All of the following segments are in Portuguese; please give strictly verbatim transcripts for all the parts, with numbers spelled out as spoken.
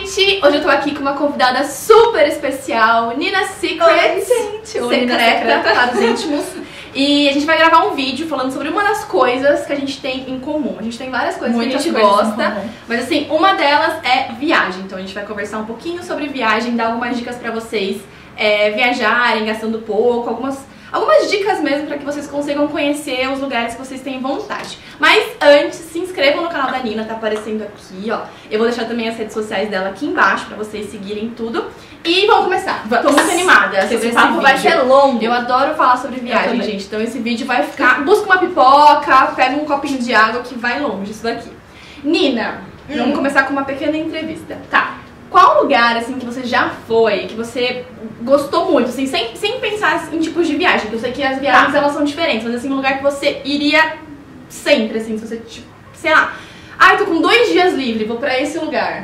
gente! Hoje eu tô aqui com uma convidada super especial, Nina Secret. Oi, gente! Oi, secreta para os íntimos. E a gente vai gravar um vídeo falando sobre uma das coisas que a gente tem em comum. A gente tem várias coisas Muitas que a gente gosta, mas assim, uma delas é viagem. Então a gente vai conversar um pouquinho sobre viagem, dar algumas dicas pra vocês é, viajarem, gastando pouco, algumas... Algumas dicas mesmo para que vocês consigam conhecer os lugares que vocês têm vontade. Mas antes, se inscrevam no canal da Nina, tá aparecendo aqui, ó. Eu vou deixar também as redes sociais dela aqui embaixo para vocês seguirem tudo. E vamos começar. Vamos. Tô muito animada sobre esse papo, vai ser longo. Eu adoro falar sobre viagem, gente. Então esse vídeo vai ficar... Busca uma pipoca, pega um copinho de água que vai longe isso daqui. Nina, hum. vamos começar com uma pequena entrevista. Tá. Qual lugar, assim, que você já foi, que você gostou muito, assim, sem, sem pensar em tipos de viagem? Porque eu sei que as viagens, tá. elas são diferentes, mas, assim, um lugar que você iria sempre, assim, se você, tipo, sei lá... Ah, eu tô com dois dias livre, vou pra esse lugar.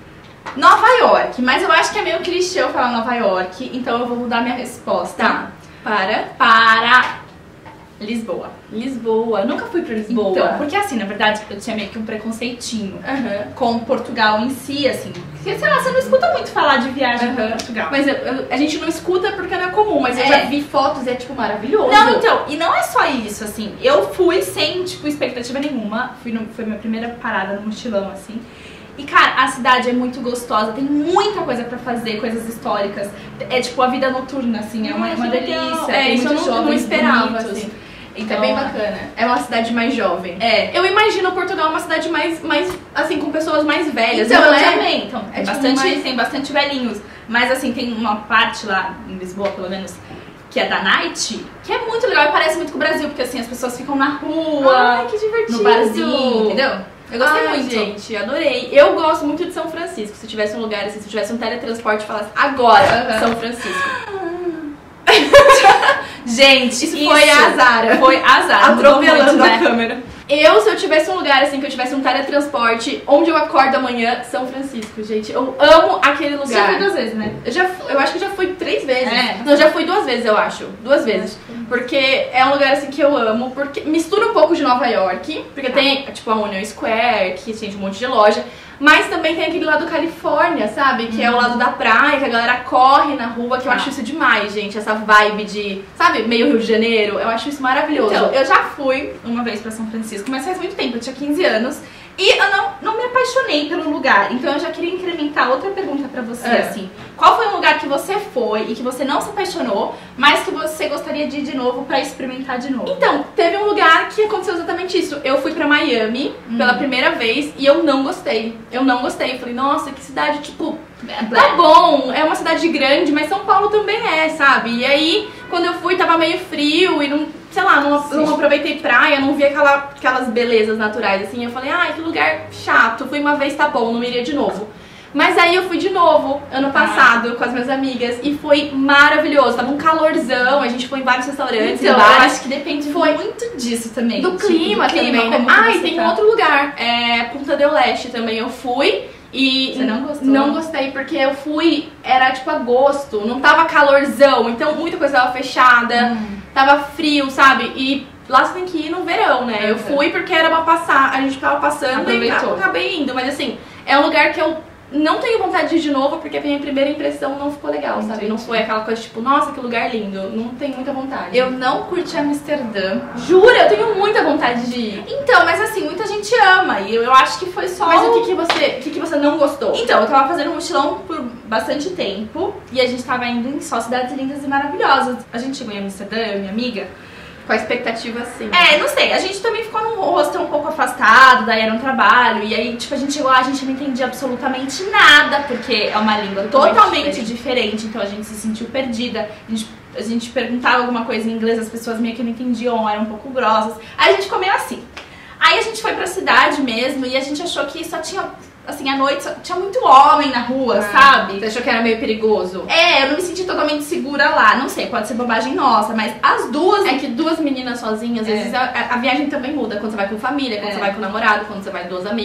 Nova York, mas eu acho que é meio clichê eu falar Nova York, então eu vou mudar minha resposta. Tá. Para? Para... Lisboa. Lisboa. Eu nunca fui pra Lisboa. Então, porque assim, na verdade, eu tinha meio que um preconceitinho uhum. com Portugal em si, assim. Porque, sei lá, você não escuta muito falar de viagem uhum. pra Portugal. Mas eu, eu, a gente não escuta porque não é comum, mas é. eu já vi fotos e é, tipo, maravilhoso. Não, então, e não é só isso, assim. Eu fui sem, tipo, expectativa nenhuma. Fui no, foi minha primeira parada no mochilão, assim. E, cara, a cidade é muito gostosa, tem muita coisa pra fazer, coisas históricas. É, tipo, a vida noturna, assim, é uma, Ai, uma delícia. É, isso eu não, não esperava, bonitos. assim. Então, é bem bacana. É uma cidade mais jovem. É. Eu imagino Portugal uma cidade mais, mais assim, com pessoas mais velhas. Então, não eu é? também. Então, é é tipo bastante, mais... tem bastante velhinhos. Mas, assim, tem uma parte lá em Lisboa, pelo menos, que é da night, que é muito legal e parece muito com o Brasil. Porque, assim, as pessoas ficam na rua. Ai, que divertido. No barzinho, entendeu? Eu gostei Ai, muito. gente, adorei. Eu gosto muito de São Francisco. Se tivesse um lugar assim, se tivesse um teletransporte e falasse agora, uhum. São Francisco. Gente, isso, isso foi a Zara. Foi a Zara. Atropelando muito, né? a câmera. Eu, se eu tivesse um lugar assim, que eu tivesse um teletransporte, onde eu acordo amanhã, São Francisco, gente. Eu amo aquele lugar. Você já foi duas vezes, né? Eu, já, eu acho que já fui três vezes. É. Não, já fui duas vezes, eu acho. Duas vezes. Porque é um lugar assim que eu amo, porque mistura um pouco de Nova York, porque ah. tem, tipo, a Union Square, que tem um monte de loja. Mas também tem aquele lado Califórnia, sabe? Que uhum. é o lado da praia, que a galera corre na rua, que eu ah. acho isso demais, gente. Essa vibe de, sabe, meio Rio de Janeiro. Eu acho isso maravilhoso. Então, eu já fui uma vez pra São Francisco, mas faz muito tempo, eu tinha quinze anos. E eu não, não me apaixonei pelo lugar. Então eu já queria incrementar outra pergunta pra você, é. assim. Qual foi um lugar que você foi e que você não se apaixonou, mas que você gostaria de ir de novo pra experimentar de novo? Então, teve um lugar que aconteceu exatamente isso. Eu fui pra Miami hum. pela primeira vez e eu não gostei. Eu não gostei. Eu falei, nossa, que cidade, tipo... Tá bom, é uma cidade grande, mas São Paulo também é, sabe? E aí, quando eu fui, tava meio frio e não, sei lá, não, não aproveitei praia, não vi aquela, aquelas belezas naturais, assim. Eu falei, ai, que lugar chato, fui uma vez, tá bom, não iria de novo. Mas aí eu fui de novo, ano passado, ah. com as minhas amigas, e foi maravilhoso. Tava um calorzão, a gente foi em vários restaurantes, então, em bares. Eu acho que depende foi muito disso também. Do tipo, clima, do clima também. Ah, e tem tá. um outro lugar, é Punta del Este também eu fui. E você não gostou? Não gostei, porque eu fui, era tipo agosto, não tava calorzão, então muita coisa tava fechada, hum. tava frio, sabe? E lá você tem que ir no verão, né? É, eu fui porque era pra passar, a gente tava passando Aproveitou. e acabei indo, mas assim, é um lugar que eu não tenho vontade de ir de novo, porque a minha primeira impressão não ficou legal, sabe? Não foi aquela coisa tipo, nossa, que lugar lindo, não tenho muita vontade. Eu não curti Amsterdã. Jura? Eu tenho muita vontade de ir. Então, mas assim, muita gente ama, e eu, eu acho que foi só... Mas o que que você, o que que você não gostou? Então, eu tava fazendo um mochilão por bastante tempo, e a gente tava indo em só cidades lindas e maravilhosas. A gente chegou em Amsterdã, eu e minha amiga, com a expectativa assim. É, não sei, a gente também ficou num hostel um pouco afastado, daí era um trabalho, e aí, tipo, a gente chegou lá, a gente não entendia absolutamente nada, porque é uma língua totalmente diferente, então a gente se sentiu perdida, a gente, a gente perguntava alguma coisa em inglês, as pessoas meio que não entendiam, eram um pouco grossas, aí a gente comeu assim. Aí a gente foi pra cidade mesmo, e a gente achou que só tinha... Assim, à noite só tinha muito homem na rua, ah, sabe? Você achou que era meio perigoso? É, eu não me senti totalmente segura lá. Não sei, pode ser bobagem nossa, mas as duas... É que duas meninas sozinhas, às é. vezes a, a viagem também muda. Quando você vai com família, quando é. você vai com namorado, quando você vai com duas amigas.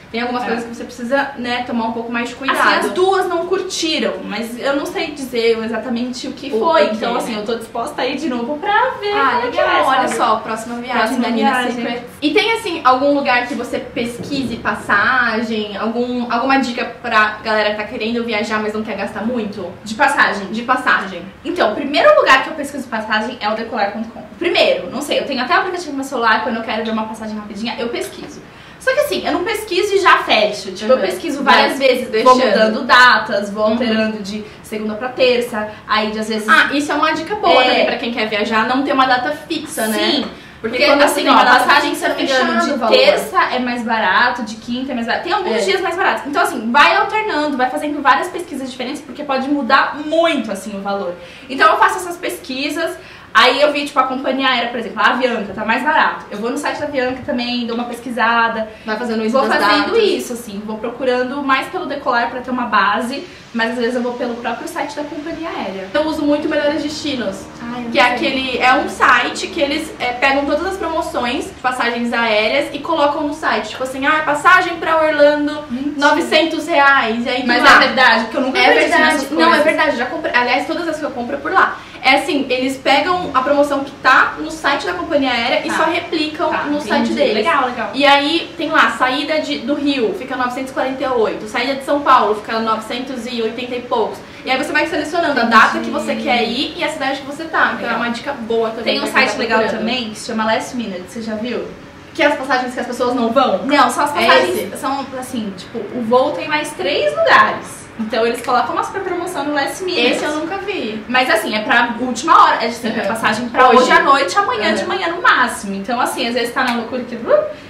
tem algumas é. coisas que você precisa, né, tomar um pouco mais de cuidado. Assim, as duas não curtiram, mas eu não sei dizer exatamente o que o foi. Que, então, assim, eu tô disposta a ir de novo pra ver. Ah, legal. É, olha só, próxima viagem próxima da Nina Secret. E tem, assim, algum lugar que você pesquise passagem? Algum, alguma dica pra galera que tá querendo viajar, mas não quer gastar muito? De passagem? De passagem. Então, o primeiro lugar que eu pesquiso passagem é o decolar ponto com. Primeiro, não sei, eu tenho até o aplicativo no meu celular, quando eu quero ver uma passagem rapidinha, eu pesquiso. Só que assim, eu não pesquiso e já fecho. Tipo, uhum. eu pesquiso várias Mas, vezes, deixando. Vou mudando datas, vou alterando uhum. de segunda pra terça, aí de às vezes... Ah, isso é uma dica boa é... também pra quem quer viajar, não ter uma data fixa, né? Sim. Porque, Porque quando assim, ó, a passagem, se eu não me engano, de terça é mais barato, de quinta é mais barato. Tem alguns é. dias mais baratos. Então, assim, vai alternando, vai fazendo várias pesquisas diferentes, porque pode mudar muito, assim, o valor. Então, eu faço essas pesquisas. Aí eu vi, tipo, a companhia aérea, por exemplo, a Avianca, tá mais barato. Eu vou no site da Avianca também, dou uma pesquisada. Vai fazendo isso. Vou fazendo datas. isso, assim. Vou procurando mais pelo decolar pra ter uma base, mas às vezes eu vou pelo próprio site da companhia aérea. Eu uso muito Melhores Destinos, Ai, que é aquele, é um site que eles é, pegam todas as promoções de passagens aéreas e colocam no site. Tipo assim, ah, passagem pra Orlando, Mentira. novecentos reais. E aí, mas lá. é verdade, porque eu nunca É verdade. Não, é verdade, já comprei. Aliás, todas as que eu compro é por lá. É assim, eles pegam a promoção que tá no site da companhia aérea tá. e só replicam tá, no entendi. site deles. Legal, legal. E aí tem lá, saída de, do Rio, fica novecentos e quarenta e oito. Saída de São Paulo, fica novecentos e oitenta e poucos. E aí você vai selecionando entendi. a data que você quer ir e a cidade que você tá. Então legal. é uma dica boa também. Tem um site legal também que se chama Last Minute, você já viu? Que é as passagens que as pessoas não vão? Não, são as passagens, é são assim, tipo, o voo tem mais três lugares. Então eles colocam uma super promoção no Last Minute. Esse eu nunca vi. Mas assim, é pra última hora. É sempre uhum. a passagem pra hoje, hoje à noite, amanhã uhum. de manhã no máximo. Então assim, às vezes tá na loucura que...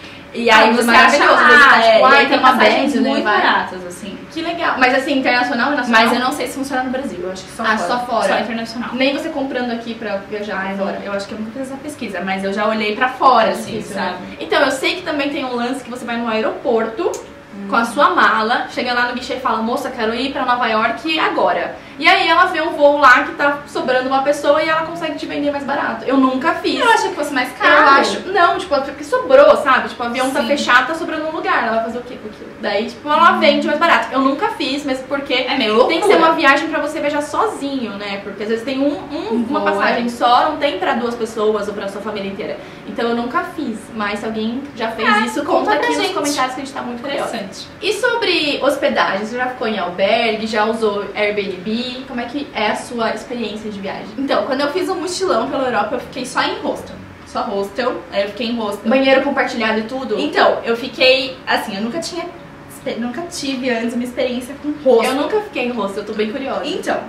E aí ah, você acha lá, é, e aí tem passagens muito baratas, assim. Que legal. Mas assim, internacional ou nacional? Mas eu não sei se funciona no Brasil, eu acho que só ah, fora. só fora. Só internacional. Nem você comprando aqui pra viajar agora. Eu acho que eu nunca fiz essa pesquisa, mas eu já olhei pra fora, assim, Isso, sabe? Né? Então, eu sei que também tem um lance que você vai no aeroporto com a sua mala, chega lá no guichê e fala, moça, quero ir pra Nova York agora. E aí ela vê um voo lá que tá sobrando uma pessoa e ela consegue te vender mais barato. Eu nunca fiz. Eu achei que fosse mais caro. Eu acho, não, tipo, porque sobrou, sabe? Tipo, o avião Sim. tá fechado, tá sobrando um lugar. Ela vai fazer o quê com aquilo? Daí, tipo, ela hum. vende mais barato. Eu nunca fiz, mas porque é meio tem que ser uma viagem pra você viajar sozinho, né? Porque às vezes tem um, um, uma passagem só, não tem pra duas pessoas ou pra sua família inteira. Então eu nunca fiz, mas se alguém já fez ah, isso, conta aqui gente. nos comentários que a gente tá muito interessante. E sobre hospedagem, você já ficou em albergue, já usou Airbnb? Como é que é a sua experiência de viagem? Então, quando eu fiz um mochilão pela Europa, eu fiquei só em hostel. Só hostel, aí eu fiquei em hostel. Banheiro compartilhado e tudo? Então, eu fiquei, assim, eu nunca tinha, nunca tive antes uma experiência com hostel. Eu nunca fiquei em hostel, eu tô bem curiosa. Então,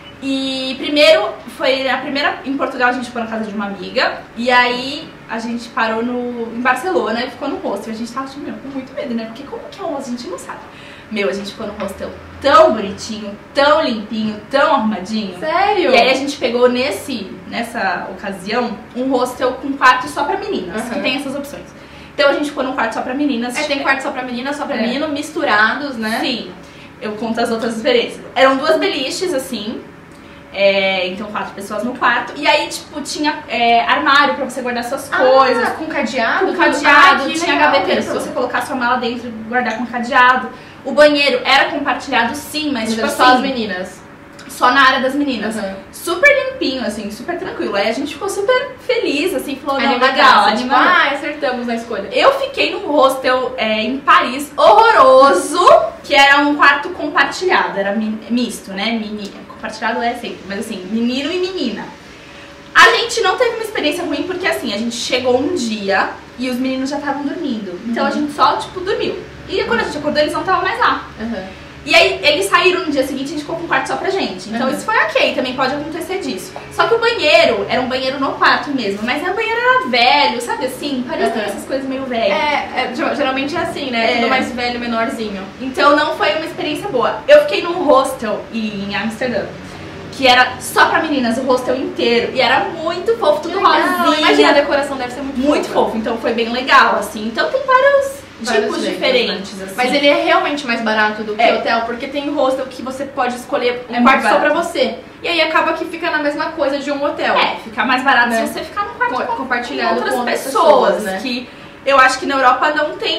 e primeiro, foi a primeira, em Portugal a gente ficou na casa de uma amiga, e aí a gente parou no, em Barcelona e ficou no hostel. A gente tava, tipo, meu, com muito medo, né? Porque como que é um hostel, a gente não sabe. Meu, a gente ficou num hostel tão bonitinho, tão limpinho, tão arrumadinho. Sério? E aí a gente pegou nesse, nessa ocasião um hostel com quarto só pra meninas, uhum. que tem essas opções. Então a gente ficou num quarto só pra meninas. É, tem quarto só pra meninas, só pra é. menino, misturados, né? Sim. Eu conto as outras diferenças. Eram duas beliches, assim. É, então quatro pessoas no quarto. E aí, tipo, tinha é, armário pra você guardar suas ah, coisas. Com cadeado? Com cadeado, ah, tinha gaveteiro pra você colocar sua mala dentro e guardar com cadeado. O banheiro era compartilhado sim, mas, mas tipo só assim, as meninas. Só na área das meninas. Uhum. Super limpinho, assim, super tranquilo. Aí a gente ficou super feliz, assim, falou, não, legal, legal tipo, ah, acertamos na escolha. Eu fiquei num hostel é, em Paris, horroroso, que era um quarto compartilhado, era misto, né? Mini, compartilhado é sempre, mas assim, menino e menina. A gente não teve uma experiência ruim porque assim, a gente chegou um dia e os meninos já estavam dormindo. Então uhum. a gente só, tipo, dormiu. E quando a gente acordou, eles não estavam mais lá. Uhum. E aí, eles saíram no dia seguinte e a gente ficou com um quarto só pra gente. Então uhum. isso foi ok, também pode acontecer disso. Só que o banheiro era um banheiro no quarto mesmo, mas o banheiro era velho, sabe assim? Parece uhum. essas coisas meio velhas. É, é, geralmente é assim, né? É. Tudo mais velho, menorzinho. Então não foi uma experiência boa. Eu fiquei num hostel em Amsterdã, que era só pra meninas, o hostel inteiro. E era muito fofo, tudo rosinha. Imagina, a decoração deve ser muito, muito fofo. Então foi bem legal, assim. Então tem vários... Vários tipos jeitos, diferentes, né? assim. Mas ele é realmente mais barato do que é. hotel, porque tem hostel que você pode escolher um é quarto só pra você. E aí acaba que fica na mesma coisa de um hotel. É, fica mais barato né? se você ficar no quarto Co compartilhado com outras com pessoas, pessoas, né? Que eu acho que na Europa não tem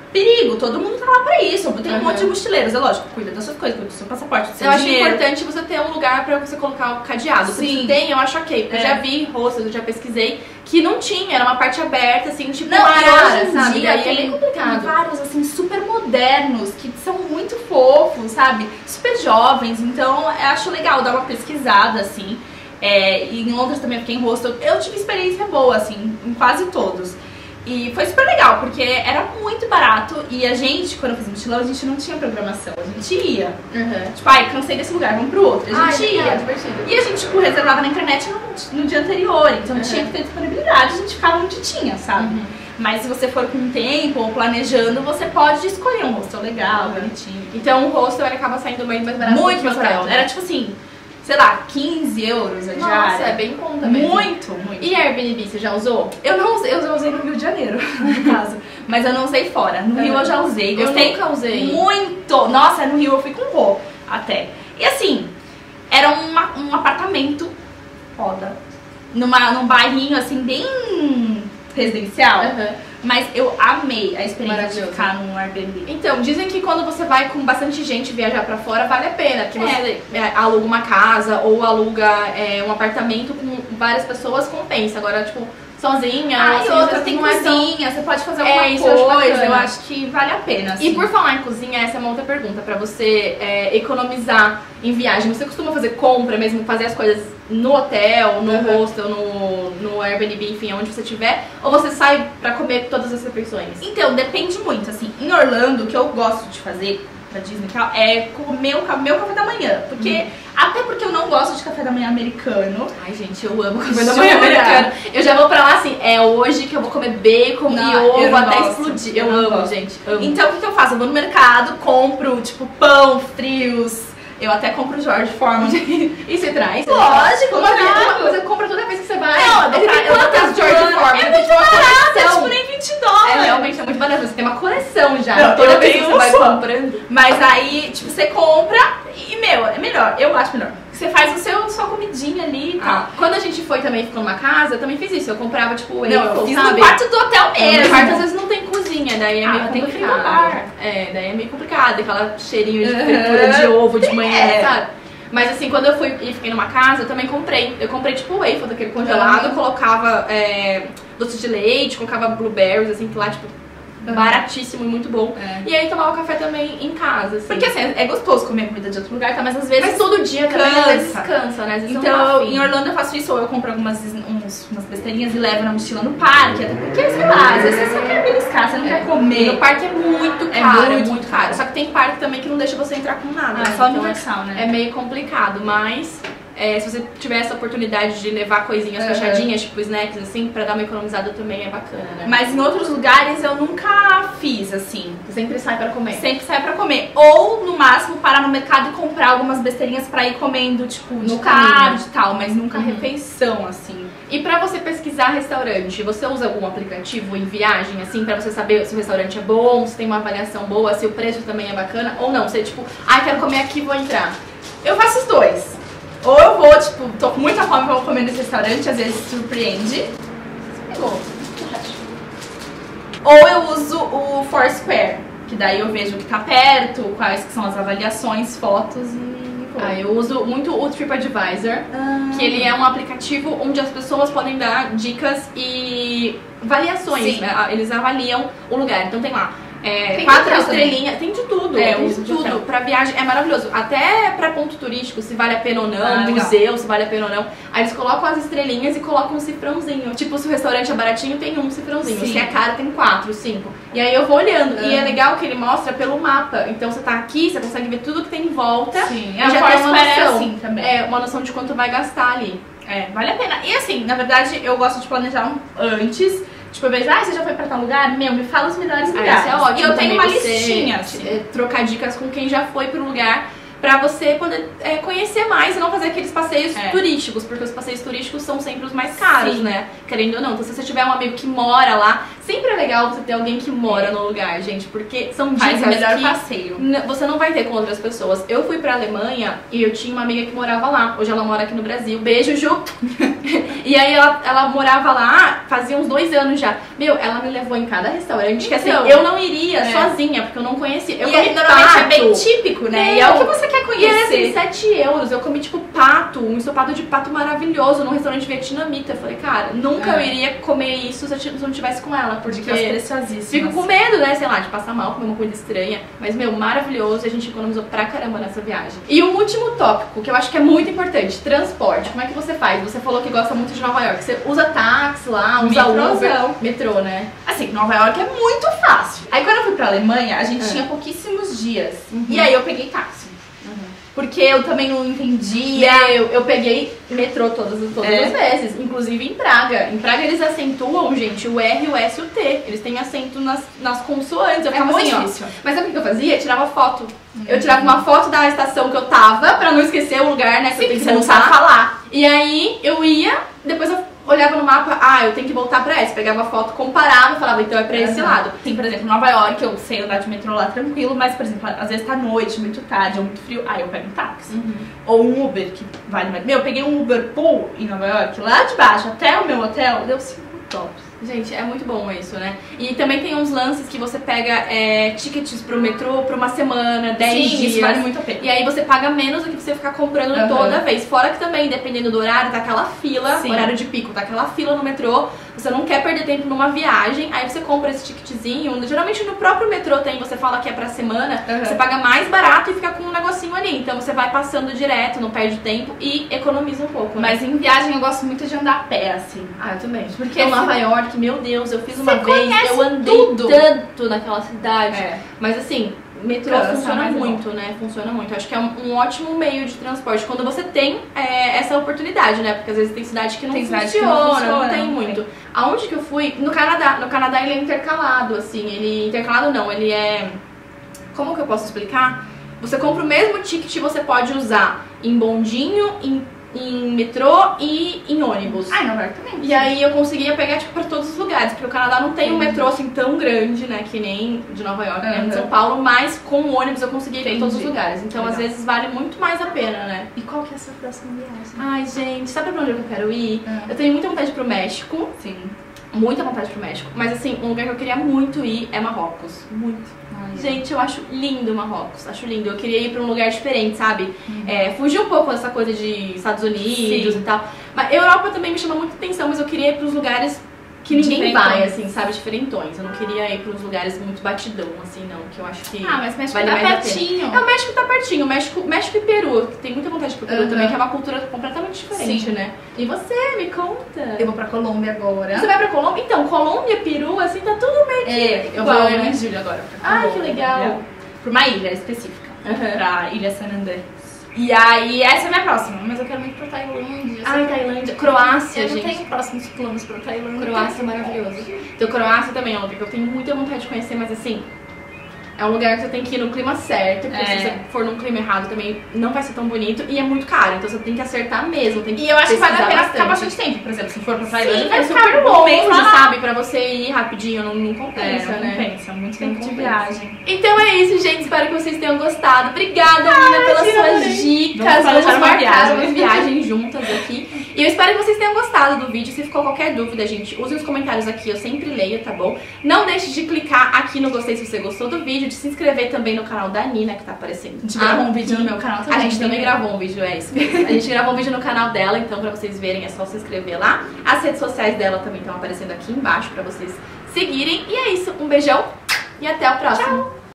perigo, todo mundo tá lá pra isso. Tem um Uhum. monte de mochileiros, é lógico, cuida das suas coisas, cuida do seu passaporte, do seu Eu acho dinheiro. importante você ter um lugar pra você colocar o cadeado. Se Sim. você tem, eu acho ok. Porque É. eu já vi hostels, eu já pesquisei, que não tinha, era uma parte aberta, assim, tipo Não, uma e arara, hoje em sabe? dia Daí é tem, bem tem complicado. vários, assim, super modernos, que são muito fofos, sabe? Super jovens, então eu acho legal dar uma pesquisada, assim. É, e em Londres também eu fiquei em hostel. Eu tive experiência boa, assim, em quase todos. E foi super legal, porque era muito barato e a gente, quando eu fiz mochilão, a gente não tinha programação, a gente ia. Uhum. Tipo, ai, cansei desse lugar, vamos pro outro. A gente Ah, ia. legal, divertido. E a gente, tipo, reservava na internet no, no dia anterior, então Uhum. tinha que ter disponibilidade, a gente ficava onde tinha, sabe? Uhum. Mas se você for com tempo ou planejando, você pode escolher um hostel legal, Uhum. bonitinho. Então o hostel ele acaba saindo muito mais barato Muito do que mais o hotel. barato. Era tipo assim, sei lá, quinze euros a Nossa, diária. é bem conta mesmo. Muito, muito. E Airbnb, você já usou? Eu não usei, eu já usei no Rio de Janeiro, no caso. Mas eu não usei fora. No Rio eu já usei. Eu Gostei nunca usei. muito. Nossa, no Rio eu fui com Rô até. E assim, era uma, um apartamento foda. Numa, num bairrinho assim, bem residencial. Uhum. Mas eu amei a experiência de Maravilhoso. ficar num Airbnb. Então, dizem que quando você vai com bastante gente viajar pra fora, vale a pena. Que É. você é, aluga uma casa ou aluga é, um apartamento com várias pessoas, compensa. Agora, tipo, sozinha, Ah, assim, e às outra, vezes tem não é tão- cozinha, você pode fazer É, alguma isso eu acho coisa. bacana. Eu acho que vale a pena, assim. E por falar em cozinha, essa é uma outra pergunta. Pra você é, economizar em viagem, você costuma fazer compra mesmo, fazer as coisas no hotel, no Uhum. hostel, no, no Airbnb, enfim, onde você estiver? Ou você sai pra comer todas as refeições? Então, depende muito, assim, em Orlando, o que eu gosto de fazer pra Disney e tal, é comer o ca- meu café da manhã, porque, Hum. até porque eu não gosto de café da manhã americano. Ai, gente, eu amo café da Jura? manhã americano. Eu já vou pra lá assim, é hoje que eu vou comer bacon Não, e eu ovo não até gosto, explodir. eu Eu, não amo, gosto. gente, amo. Então, o que, que eu faço? Eu vou no mercado, compro, tipo, pão, frios, eu até compro George Foreman. E você traz? Lógico, uma, vez- trago. uma coisa que compra toda vez que você vai. Não, eu dou Ele pra- tem eu dou quantas pra George Joana. Foreman? É Ele muito tem uma barato, é coleção. tipo nem vinte dólares. É, realmente é muito barato. Você tem uma coleção já. Não, toda eu vez que tenho você vai um só. comprando. Mas aí, tipo, você compra e, meu, é melhor. Eu acho melhor. Você faz o seu, sua comidinha ali e tal. Ah, quando a gente foi também, ficou numa casa, eu também fiz isso. Eu comprava, tipo, Não, eu waffle, fiz sabe? no quarto do hotel É, mesmo. no quarto às vezes não tem cozinha, daí é Ah, meio tem complicado. frigobar. É, daí é meio complicado, aquela cheirinho de Uhum. fritura de ovo de manhã, É. sabe? Mas assim, quando eu fui e fiquei numa casa, eu também comprei. Eu comprei tipo waffle daquele congelado, Uhum. colocava é, doce de leite, colocava blueberries, assim, que lá, tipo, Uhum. baratíssimo e muito bom. É. E aí tomava café também em casa, assim. Porque assim, é gostoso comer comida de outro lugar, tá? Mas às vezes. Mas todo dia também, cansa. às vezes cansa, né? Às vezes eu não tô Então, afim. em Orlando eu faço isso, ou eu compro algumas uns, umas besteirinhas e levo na mochila no parque, até porque, sei lá, às vezes você só quer beliscar, você não quer E comer. no parque é muito É caro, é muito muito, caro. Só que tem parque também que não deixa você entrar com nada. Ah, né? só Então, Universal, né? É meio complicado, mas é, se você tiver essa oportunidade de levar coisinhas Uhum. fechadinhas, tipo snacks, assim, pra dar uma economizada também é bacana, né? Mas em outros lugares eu nunca fiz, assim. Você sempre sai pra comer. Sempre sai pra comer. Ou, no máximo, parar no mercado e comprar algumas besteirinhas pra ir comendo, tipo, de No tarde caminho. e tal. Mas nunca Uhum. refeição, assim. E pra você pesquisar restaurante, você usa algum aplicativo em viagem, assim, pra você saber se o restaurante é bom, se tem uma avaliação boa, se o preço também é bacana, ou não? Você, tipo, ai, quero comer aqui, vou entrar. Eu faço os dois. Ou eu vou, tipo, tô com muita fome, vou comer nesse restaurante, às vezes surpreende. Pegou. Ou eu uso o Foursquare, que daí eu vejo o que tá perto, quais que são as avaliações, fotos e vou. Ah, eu uso muito o TripAdvisor, Ah. que ele é um aplicativo onde as pessoas podem dar dicas e avaliações, Sim. né? Eles avaliam o lugar. Então tem lá é, Tem quatro de hotel também. estrelinhas, tem de tudo, É, eu tem uso de de hotel. tudo. Pra viagem é maravilhoso. Até pra ponto turístico, se vale a pena ou não, Ah, legal. museu, se vale a pena ou não. Aí eles colocam as estrelinhas e colocam um cifrãozinho. Tipo, se o restaurante é baratinho, tem um cifrãozinho. Sim. Se é caro, tem quatro, cinco. E aí eu vou olhando. E Ah. é legal que ele mostra pelo mapa. Então você tá aqui, você consegue ver tudo que tem em volta. Sim, E é, o já tem uma Foursquare é noção. assim também. É, uma noção de quanto vai gastar ali. É, vale a pena. E assim, na verdade, eu gosto de planejar um antes. Tipo, eu vejo, ah, você já foi pra tal lugar? Meu, me fala os melhores Ah, lugares. isso é ótimo. E eu tenho também uma você, listinha, assim. é, trocar dicas com quem já foi pro lugar. pra você poder é, conhecer mais e não fazer aqueles passeios é. turísticos, porque os passeios turísticos são sempre os mais caros, Sim. né? Querendo ou não. Então, se você tiver um amigo que mora lá, sempre é legal você ter alguém que mora no lugar, gente, porque são dicas Faz o melhor que passeio. você não vai ter com outras pessoas. Eu fui pra Alemanha e eu tinha uma amiga que morava lá. Hoje ela mora aqui no Brasil. Beijo, Ju! E aí ela, ela morava lá fazia uns dois anos já. Meu, ela me levou em cada restaurante, que assim, Então, eu não iria é. sozinha, porque eu não conhecia. Eu e comi é, normalmente pato. é bem típico, né? Não. E é o que você quer E era assim, conhecer. sete euros. Eu comi, tipo, pato, um ensopado de pato maravilhoso num restaurante vietnamita. Eu falei, cara, nunca É. eu iria comer isso se eu, se eu não tivesse com ela, porque Dicas preciosíssimas. fico com medo, né, sei lá, de passar mal, comer uma coisa estranha. Mas, meu, maravilhoso, a gente economizou pra caramba nessa viagem. E um último tópico, que eu acho que é muito importante, transporte. Como é que você faz? Você falou que gosta muito de Nova York. Você usa táxi lá, usa Metrôzão. Uber. Metrô, né? Assim, Nova York é muito fácil. Aí quando eu fui pra Alemanha, a gente É. tinha pouquíssimos dias. Uhum. E aí eu peguei táxi. Porque eu também não entendia. Eu, eu peguei metrô todas, todas É. as vezes, inclusive em Praga. Em Praga eles acentuam, gente, o R, o S e o T. Eles têm acento nas, nas consoantes. Eu É ficava muito assim, ó. difícil. Mas sabe o que eu fazia? Eu tirava foto. Eu tirava uma foto da estação que eu tava, pra não esquecer o lugar, né, que eu Sim, tenho que você não voltar. sabe falar. E aí eu ia, depois eu olhava no mapa, ah, eu tenho que voltar pra essa. Pegava a foto, comparava e falava, então é pra esse Uhum. lado. Sim, por exemplo, Nova York, eu sei andar de metrô lá tranquilo, mas, por exemplo, às vezes tá noite, muito tarde, ou muito frio, aí eu pego um táxi. Ou um Uber, que vale mais. Meu, eu peguei um Uber Pool em Nova York, lá de baixo até o meu hotel, deu cinco tops. Gente, é muito bom isso, né? E também tem uns lances que você pega é, tickets pro metrô pra uma semana, dez Sim, dias. isso vale muito a pena. E aí você paga menos do que você ficar comprando Uhum. toda vez. Fora que também, dependendo do horário, tá aquela fila, Sim. horário de pico, tá aquela fila no metrô. Você não quer perder tempo numa viagem, aí você compra esse ticketzinho. Geralmente no próprio metrô tem, você fala que é pra semana, Uhum. você paga mais barato e fica com um negocinho ali. Então você vai passando direto, não perde tempo e economiza um pouco. Né? Mas em viagem eu gosto muito de andar a pé, assim. Ah, eu também. Porque Porque em Nova você- York, meu Deus, eu fiz Você uma vez, conhece eu andei tudo. tanto naquela cidade. É. Mas assim, metrô Cansa, funciona mas é muito, né? Funciona muito. Acho que é um, um ótimo meio de transporte quando você tem é, essa oportunidade, né? Porque às vezes tem cidade que não, Tem cidade funciona, que não não, funciona, tem não muito. Aonde que eu fui? No Canadá. No Canadá ele é intercalado, assim. Ele. Intercalado não, ele é. Como que eu posso explicar? Você compra o mesmo ticket e você pode usar em bondinho, em, em metrô e em ônibus. Ah, em Nova York também. E aí eu conseguia pegar, tipo, pra todos os lugares, porque o Canadá não tem um Entendi. metrô assim tão grande, né, que nem de Nova York, né, Uhum. de São Paulo, mas com o ônibus eu conseguia ir pra Entendi. todos os lugares. Então, Legal. às vezes, vale muito mais a pena, né? E qual que é a sua próxima viagem? Ai, gente, sabe pra onde eu quero ir? Uhum. Eu tenho muita vontade de ir pro México, Sim. muita vontade de ir pro México, mas assim, um lugar que eu queria muito ir é Marrocos, muito. Ai, Gente, eu acho lindo Marrocos, acho lindo. Eu queria ir pra um lugar diferente, sabe? É, fugir um pouco dessa coisa de Estados Unidos Sim. e tal. Mas Europa também me chama muita atenção, mas eu queria ir pros lugares que ninguém Diferentões. vai, assim, sabe? Diferentões. Eu não queria ir pros lugares muito batidão, assim, não. Que eu acho que Ah, mas México vale tá mais a pena. pertinho. É, o México tá pertinho. O México, México e Peru. Que tem muita vontade de ir pro Peru Uhum. também, que é uma cultura completamente diferente, Sim. né? E você, me conta. Eu vou pra Colômbia agora. Você vai pra Colômbia? Então, Colômbia, Peru, assim, tá tudo meio que É, eu igual, vou né? em julho agora. Pra Ai, que Colômbia. legal. Pra uma ilha específica. Uhum. Pra Ilha San Andrés. E aí, essa é a minha próxima. Mas eu quero muito pra Tailândia. Ai, Tailândia. Croácia, Eu não gente. tenho próximos planos pra Tailândia. Croácia é maravilhoso. Então, Croácia também é um lugar que eu tenho muita vontade de conhecer, mas assim, é um lugar que você tem que ir no clima certo, porque É. se você for num clima errado também não vai ser tão bonito e é muito caro, então você tem que acertar mesmo. Tem que E eu acho que vale a pesquisar pena ficar bastante. bastante tempo. Por exemplo, se for pra Sim, Tailândia, vai é ficar super um mês longe, lá. sabe? Pra você ir rapidinho, não, não compensa, É, não né? compensa. Muito Não tempo de compensa. viagem. Então é isso, gente. Espero que vocês tenham gostado. Obrigada, Nina, pelas imagina, suas adorei. dicas. Vamos Vamos, planejar uma marcar viagem. umas viagens juntas aqui. E eu espero que vocês tenham gostado do vídeo. Se ficou qualquer dúvida, gente, use os comentários aqui. Eu sempre leio, tá bom? Não deixe de clicar aqui no gostei se você gostou do vídeo. De se inscrever também no canal da Nina, que tá aparecendo. A gente gravou um vídeo no meu canal também. A gente também gravou um vídeo, é isso mesmo. A gente gravou um vídeo no canal dela, então pra vocês verem é só se inscrever lá. As redes sociais dela também estão aparecendo aqui embaixo pra vocês seguirem. E é isso, um beijão e até o próximo. Tchau.